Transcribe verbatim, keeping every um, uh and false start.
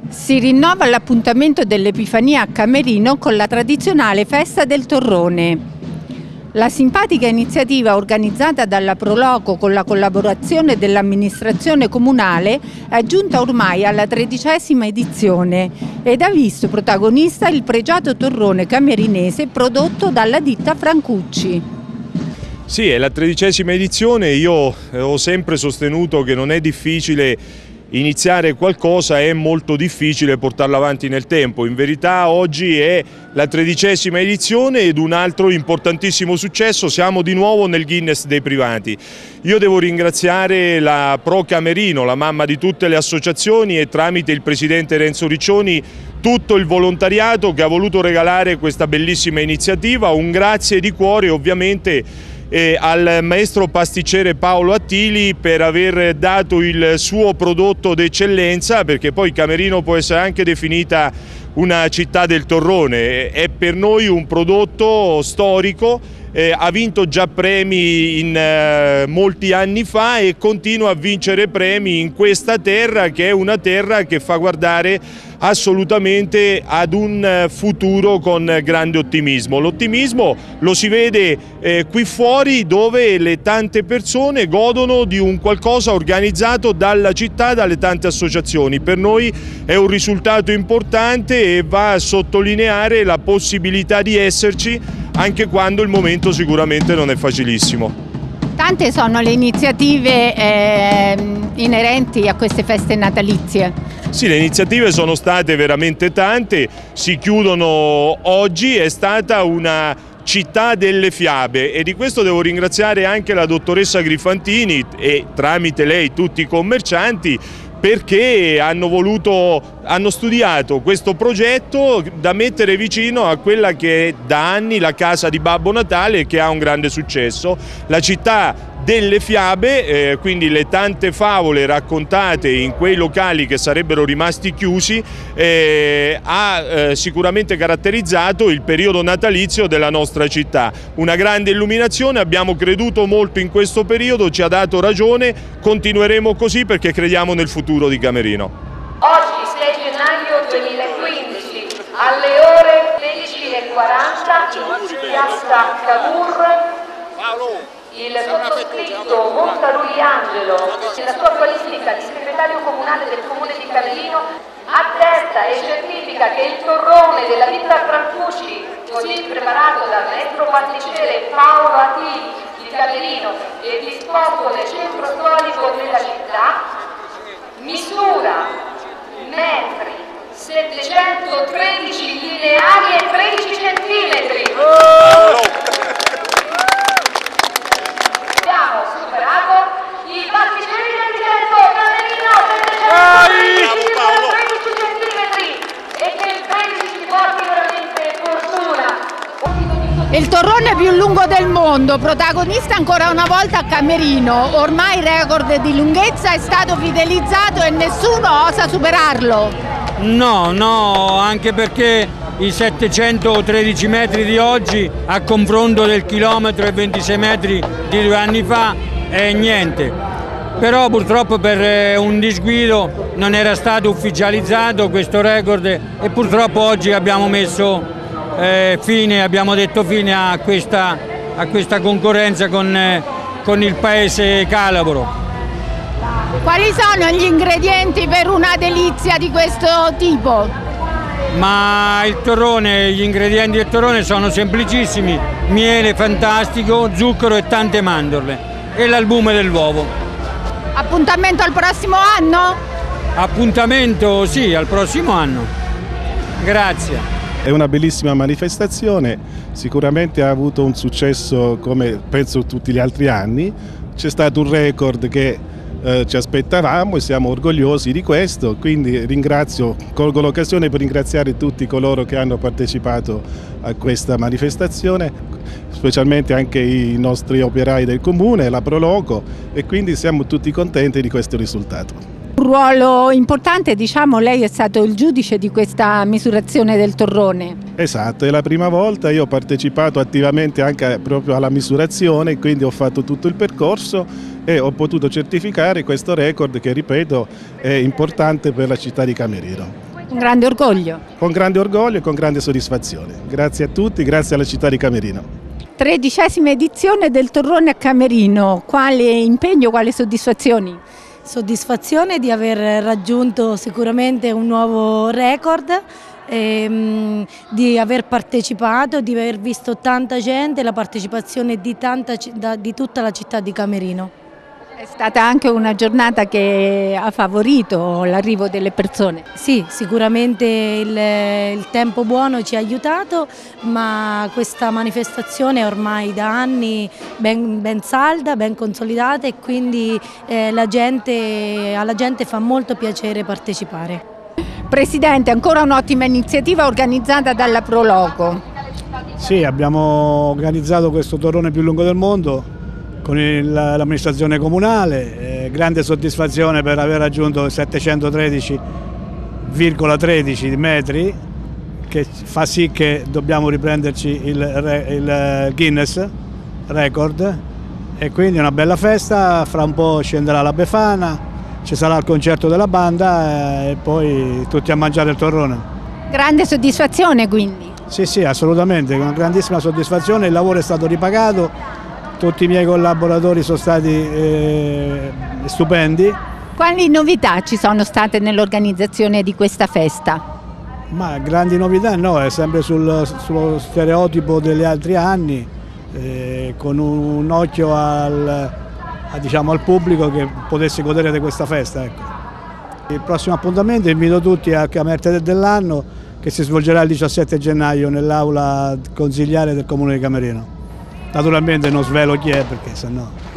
Si rinnova l'appuntamento dell'Epifania a Camerino con la tradizionale festa del torrone. La simpatica iniziativa organizzata dalla Proloco con la collaborazione dell'amministrazione comunale è giunta ormai alla tredicesima edizione ed ha visto protagonista il pregiato torrone camerinese prodotto dalla ditta Francucci. Sì, è la tredicesima edizione. Io ho sempre sostenuto che non è difficile iniziare qualcosa, è molto difficile portarlo avanti nel tempo. In verità oggi è la tredicesima edizione ed un altro importantissimo successo, siamo di nuovo nel Guinness dei privati. Io devo ringraziare la Pro Camerino, la mamma di tutte le associazioni, e tramite il presidente Renzo Riccioni tutto il volontariato che ha voluto regalare questa bellissima iniziativa. Un grazie di cuore ovviamente E al maestro pasticcere Paolo Attili per aver dato il suo prodotto d'eccellenza, perché poi Camerino può essere anche definita una città del torrone, è per noi un prodotto storico, eh, ha vinto già premi in eh, molti anni fa e continua a vincere premi in questa terra, che è una terra che fa guardare assolutamente ad un futuro con grande ottimismo. L'ottimismo lo si vede eh, qui fuori, dove le tante persone godono di un qualcosa organizzato dalla città, dalle tante associazioni. Per noi è un risultato importante e va a sottolineare la possibilità di esserci anche quando il momento sicuramente non è facilissimo. Tante sono le iniziative eh, inerenti a queste feste natalizie. Sì, le iniziative sono state veramente tante, si chiudono oggi, è stata una città delle fiabe e di questo devo ringraziare anche la dottoressa Grifantini e tramite lei tutti i commercianti, perché hanno voluto, hanno studiato questo progetto da mettere vicino a quella che è da anni la casa di Babbo Natale, che ha un grande successo, la città delle fiabe, eh, quindi le tante favole raccontate in quei locali che sarebbero rimasti chiusi, eh, ha eh, sicuramente caratterizzato il periodo natalizio della nostra città. Una grande illuminazione, abbiamo creduto molto in questo periodo, ci ha dato ragione, continueremo così perché crediamo nel futuro di Camerino. Oggi sei gennaio duemilaquindici alle ore sedici e quaranta in piazza Cavour il sottoscritto Montaluri Angelo, nella sua qualifica di segretario comunale del comune di Camerino, attesta e certifica che il torrone della ditta Francucci, così preparato dal maestro pasticcere Paolo Attili di Camerino e disposto nel centro storico della città, misura metri settecentotredici lineari e tredici centimetri. Abbiamo superato i pasticceri del centro Camerino, settecentotredici tredici centimetri, e che il tredici ci porti veramente fortuna. Il torrone più lungo del mondo, protagonista ancora una volta a Camerino, ormai il record di lunghezza è stato fidelizzato e nessuno osa superarlo. No, no, anche perché i settecentotredici metri di oggi a confronto del chilometro e ventisei metri di due anni fa è niente. Però purtroppo per un disguido non era stato ufficializzato questo record e purtroppo oggi abbiamo messo eh, fine, abbiamo detto fine a questa, a questa concorrenza con, eh, con il paese calabro. Quali sono gli ingredienti per una delizia di questo tipo? Ma il torrone, gli ingredienti del torrone sono semplicissimi: miele fantastico, zucchero e tante mandorle e l'albume dell'uovo. Appuntamento al prossimo anno? Appuntamento sì, al prossimo anno. Grazie. È una bellissima manifestazione, sicuramente ha avuto un successo come penso tutti gli altri anni, c'è stato un record che Eh, ci aspettavamo e siamo orgogliosi di questo, quindi ringrazio, colgo l'occasione per ringraziare tutti coloro che hanno partecipato a questa manifestazione, specialmente anche i nostri operai del comune, la Proloco, e quindi siamo tutti contenti di questo risultato. Un ruolo importante, diciamo, lei è stato il giudice di questa misurazione del torrone. Esatto, è la prima volta, io ho partecipato attivamente anche proprio alla misurazione, quindi ho fatto tutto il percorso e ho potuto certificare questo record che, ripeto, è importante per la città di Camerino. Un grande orgoglio. Con grande orgoglio e con grande soddisfazione. Grazie a tutti, grazie alla città di Camerino. Tredicesima edizione del Torrone a Camerino, quale impegno, quali soddisfazioni? Soddisfazione di aver raggiunto sicuramente un nuovo record, ehm, di aver partecipato, di aver visto tanta gente, la partecipazione di, tanta, di tutta la città di Camerino. È stata anche una giornata che ha favorito l'arrivo delle persone. Sì, sicuramente il, il tempo buono ci ha aiutato, ma questa manifestazione è ormai da anni ben, ben salda, ben consolidata e quindi eh, la gente, alla gente fa molto piacere partecipare. Presidente, ancora un'ottima iniziativa organizzata dalla Proloco. Sì, abbiamo organizzato questo torrone più lungo del mondo con l'amministrazione comunale, eh, grande soddisfazione per aver raggiunto settecentotredici virgola tredici metri, che fa sì che dobbiamo riprenderci il, il Guinness record, e quindi una bella festa. Fra un po' scenderà la Befana, ci sarà il concerto della banda, eh, e poi tutti a mangiare il torrone. Grande soddisfazione quindi? Sì, sì, assolutamente, con grandissima soddisfazione. Il lavoro è stato ripagato. Tutti i miei collaboratori sono stati eh, stupendi. Quali novità ci sono state nell'organizzazione di questa festa? Ma grandi novità no, è sempre sul, sullo stereotipo degli altri anni, eh, con un, un occhio al, a, diciamo, al pubblico che potesse godere di questa festa. Ecco. Il prossimo appuntamento invito tutti a Camerate dell'anno, che si svolgerà il diciassette gennaio nell'aula consigliare del Comune di Camerino. Naturalmente non svelo chi è, perché sennò...